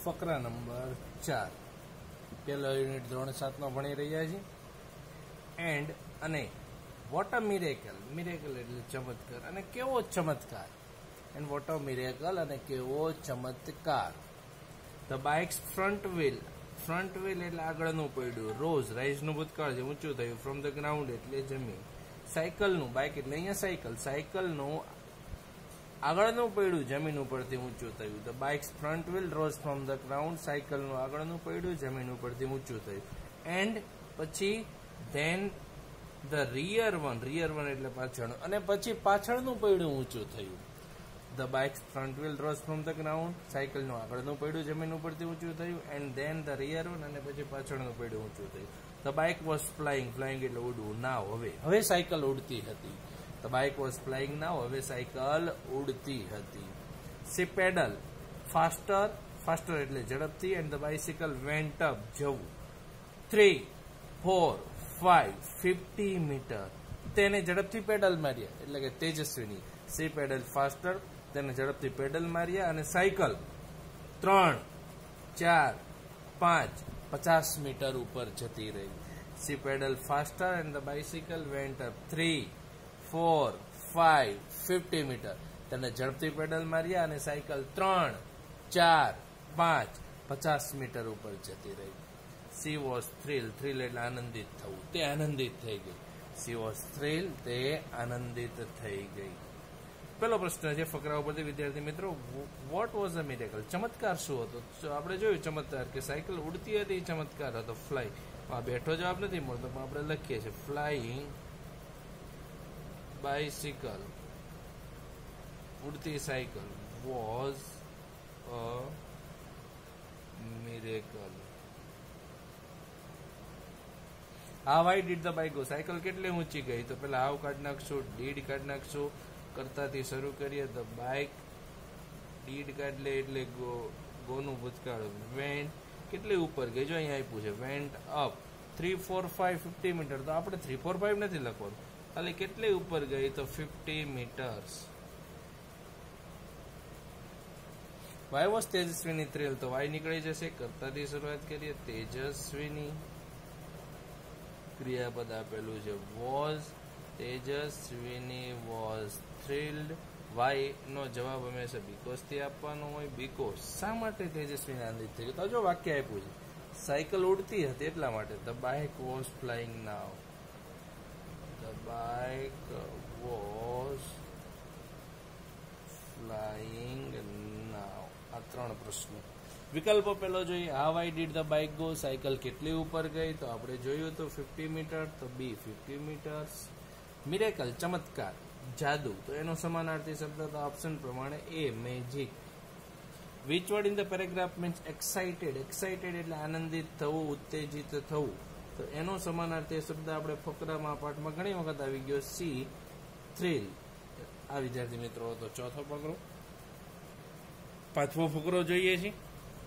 ફકરા number 4 પહેલો unit ધોરણ 7 માં ભણી રહ્યા છીએ. એન્ડ અને વોટ અ મિરેકલ. મિરેકલ એટલે ચમત્કાર, અને કેવો ચમત્કાર. એન્ડ વોટ અ મિરેકલ, અને કેવો ચમત્કાર. ધ બાઇક્સ ફ્રન્ટ વ્હીલ એટલે આગળનું પૈડું. રોઝ રાઇઝનું ભૂતકાળ છે, ઊંચું થયું. ફ્રોમ ધ ગ્રાઉન્ડ એટલે જમીન. સાયકલનું, બાઇક એટલે અહીંયા સાયકલનું આગળનું પૈડું જમીન ઉપરથી ઊંચું થયું. The bike's front wheel rose from the ground. સાયકલનું આગળનું પૈડું જમીન ઉપરથી ઊંચું થયું. એન્ડ પછી ધેન ધ રિયર વન એટલે પાછળનું, અને પછી પાછળનું પૈડું ઊંચું થયું. The bike's front wheel rose from the ground. સાયકલનું આગળનું પૈડું જમીન ઉપરથી ઊંચું થયું. And then the rear one, અને પછી પાછળનું પૈડું ઊંચું થયું. ધ બાઇક વોઝ ફ્લાઇંગ એટલે ઉડવું. નાવ હવે સાયકલ ઉડતી હતી. The bike was flying now, હવે સાયકલ ઉડતી હતી. સી પેડલ ફાસ્ટર એટલે ઝડપથી. And the bicycle went up જવું. 3, 4, 5, 50 મીટર. તેને ઝડપથી પેડલ માર્યા, એટલે કે તેજસ્વીની. સી પેડલ ફાસ્ટર, તેને ઝડપથી પેડલ માર્યા. અને સાયકલ 3, 4, 5, 50 મીટર ઉપર જતી રહી. She pedal faster and the bicycle went up 3, 4, 5, 50 metre. તેને ઝડપથી પેડલ માર્યા, અને સાયકલ 3, 4, 5, 50 મીટર ઉપર જતી રહી. સી વોઝ થ્રિલ એટલે આનંદિત થવું. તે આનંદિત થઈ ગઈ. સી વોઝ થ્રિલ, તે આનંદિત થઈ ગઈ. પેલો પ્રશ્ન છે ફકરા ઉપરથી, વિદ્યાર્થી મિત્રો. What was a miracle? ચમત્કાર શું હતો? આપણે જોયું ચમત્કાર કે સાયકલ ઉડતી હતી, ચમત્કાર હતો. ફ્લાય, બેઠો જવાબ નથી મળતો, પણ આપણે લખીએ છીએ ફ્લાઇંગ બાઇસિકલ, ઉડતી cycle, was a miracle. How high did the bike go? Cycle કેટલી ઊંચી ગઈ? તો પેલા હાઉ કાઢી નાખશું, ડીડ કાઢી નાખશું. કરતાથી શરૂ કરીએ. ધ બાઇક, ડીડ કાઢી લે એટલે ગોનું ભૂતકાળ. વેન્ટ કેટલી ઉપર ગઈ? જો અહીંયા આપ્યું છે વેન્ટ અપ 3, 4, 5, 50 મીટર. તો આપણે 3, 4, 5 નથી લખવાનું, ખાલી કેટલી ઉપર ગઈ? તો 50 metres. Why was Tejaswini thrill? તો વાય નીકળી જશે. કરતાથી શરૂઆત કરીએ. તેજસ્વીની ક્રિયાપદ આપેલું છે was. Tejaswini was thrilled. Why નો જવાબ હંમેશા બીકોઝ થી આપવાનો હોય. બીકોઝ શા માટે તેજસ્વીને આનંદિત થઈ ગયું? તો જો વાક્ય આપ્યું છે સાયકલ ઉડતી હતી એટલા માટે. The bike was flying now. The bike was flying now. આ 3 પ્રશ્નો. વિકલ્પો પેલો જોઈએ. How high did the bike go? Cycle કેટલી ઉપર ગઈ? તો આપણે જોયું તો 50 મીટર. તો બી 50 મીટર્સ. મિરેકલ ચમત્કાર, જાદુ, તો એનો સમાનાર્થી શબ્દ તો ઓપ્શન પ્રમાણે A magic. Which word in the paragraph means excited? Excited એટલે આનંદિત થવું, ઉત્તેજિત થવું. તો એનો સમાનાર્થી શબ્દ આપણે ફકરામાં પાઠમાં ઘણી વખત આવી ગયો. She thrill. આ વિદ્યાર્થી મિત્રો તો ચોથો ફકરો. 5મો ફકરો જોઈએ છીએ.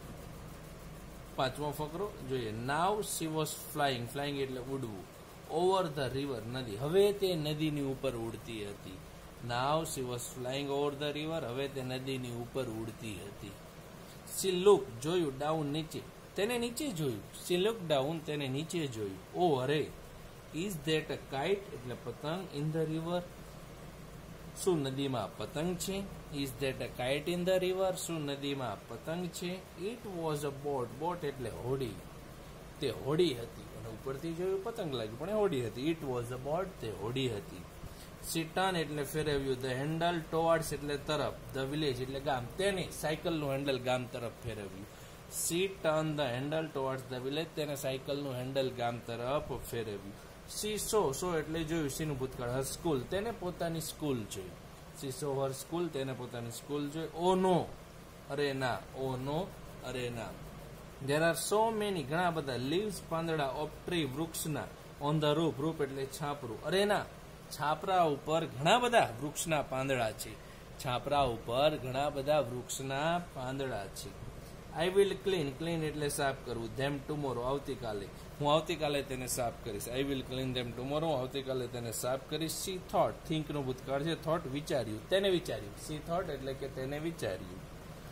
5મો ફકરો જોઈએ. નાવ સી વોઝ ફ્લાઇંગ એટલે ઉડવું. ઓવર ધ રિવર નદી, હવે તે નદીની ઉપર ઉડતી હતી. Now she was flying over the river, હવે તે નદીની ઉપર ઉડતી હતી. સી લુક જોયું. ડાઉન નીચે, તેને નીચે જોયું. સી લુક ડાઉન, તેને નીચે જોયું. ઓ અરે. ઇઝ ધેટ અ કાઇટ એટલે પતંગ. ઇન ધ રિવર, શું નદીમાં પતંગ છે? Is that a kite in the river, શું નદીમાં પતંગ છે? ઇટ વોઝ અ બોટ એટલે હોડી. તે હોડી હતી. અને ઉપરથી જોયું પતંગ લાગ્યું, પણ હોડી હતી. ઇટ વોઝ અ બોટ, તે હોડી હતી. સી ટર્ન એટલે ફેરવ્યું. ધ હેન્ડલ ટુવર્ડ્સ એટલે તરફ. ધ વિલેજ એટલે ગામ, તેને સાયકલનું હેન્ડલ ગામ તરફ ફેરવ્યું. She turn the handle towards the village, તેને સાયકલનું હેન્ડલ ગામ તરફ ફેરવ્યું. સી સો એટલે જોયું. સીનું ભૂતકાળ. હર સ્કૂલ, તેને પોતાની સ્કૂલ જોઈ. સી સો હર સ્કૂલ, તેને પોતાની સ્કૂલ જોઈ. ઓ નો અરે ના. ઓ નો અરે ના. There are so many ઘણા બધા. લીવ્સ પાંદડા. ઓફ ટ્રી વૃક્ષના. ઓન ધ રૂફ એટલે છાપરું. અરે ના, છાપરા ઉપર ઘણા બધા વૃક્ષના પાંદડા છે. છાપરા ઉપર ઘણા બધા વૃક્ષના પાંદડા છે. આઈ વિલ ક્લીન એટલે સાફ કરવું. ધેમ ટુમોરો આવતીકાલે, હું આવતીકાલે તેને સાફ કરીશ. I will clean them tomorrow, આવતીકાલે તેને સાફ કરીશ. સી થોટ, થિંક નો ભૂતકાળ છે. થોટ વિચાર્યું, તેને વિચાર્યું. સી થોટ એટલે કે તેને વિચાર્યું.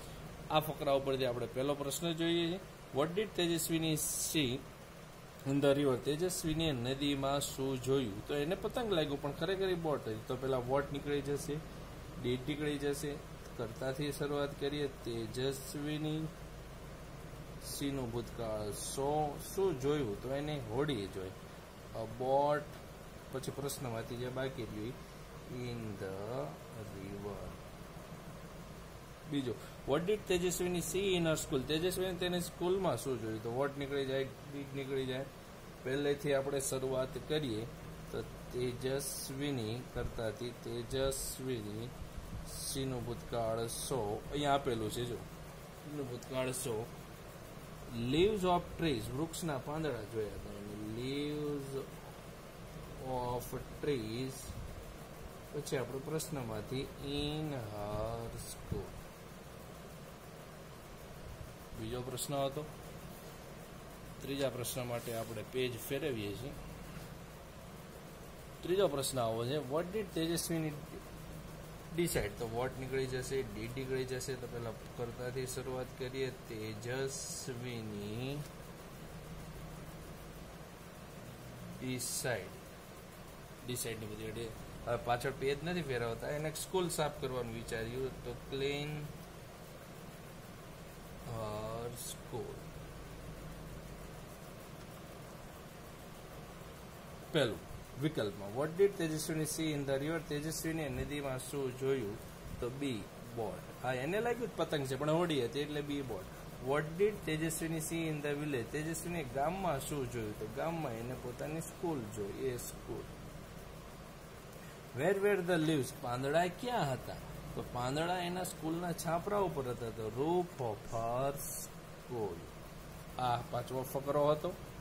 આ ફકરા ઉપરથી આપણે પહેલો પ્રશ્ન જોઈએ છીએ. What did Tejaswini see in the river? તેજસ્વીને નદીમાં શું જોયું? તો એને પતંગ લાગ્યું, પણ ખરેખર બોટ હતી. તો પેલા વોટ નીકળી જશે, ડીડ નીકળી જશે. કર્તાથી શરૂઆત કરીએ. તેજસ્વીની સીનું ભૂતકાળ શું જોયું? તો એને હોડી જોઈ. બોટ, પછી પ્રશ્નમાંથી જે બાકી રહ્યું ઇન ધ રિવર. બીજો, what did Tejaswini see in her school? તેજસ્વીને તેને સ્કૂલમાં શું જોયું? તો વોટ નીકળી જાય, ડીડ નીકળી જાય. પહેલેથી આપણે શરૂઆત કરીએ તો તેજસ્વીની કરતાથી તેજસ્વીની સીનું ભૂતકાળ સો, અહીંયા આપેલું છે જો, સીનું ભૂતકાળ સો. લીવ્સ ઓફ ટ્રીઝ, વૃક્ષના પાંદડા જોયા હતા. Leaves of trees. પછી આપણે પ્રશ્નમાંથી ઇન હર સ્કૂલ. બીજો પ્રશ્ન હતો. ત્રીજા પ્રશ્ન માટે આપણે પેજ ફેરવીએ છીએ. ત્રીજો પ્રશ્ન આવો છે, વોટ ડીડ તેજસ્વીની ડિસાઇડ? તો વોટ નીકળી જશે, ડીડ નીકળી જશે. તો પેલા કરતાથી શરૂઆત કરીએ. તેજસ્વીની ડિસાઇડની બધી હવે પાછળ પેજ નથી ફેરવતા, એને સ્કૂલ સાફ કરવાનું વિચાર્યું. તો ક્લીન હર સ્કૂલ. પહેલું વિકલ્પમાં what did Tejaswini see in the river? તેજસ્વીને નદીમાં શું જોયું? તો બી બોટ. હા, એને લાગ્યું પતંગ છે, પણ હોડી હતી એટલે B boat. What did Tejaswini see in the village? તેજસ્વીને ગામમાં શું જોયું? તો ગામમાં એને પોતાની સ્કૂલ જોઈ, A school. Where where the leaves? પાંદડા ક્યાં હતા? તો પાંદડા એના સ્કૂલના છાપરા ઉપર હતા. તો રૂફ ઓફ હર સ્કૂલ. આ પાંચમો ફકરો હતો.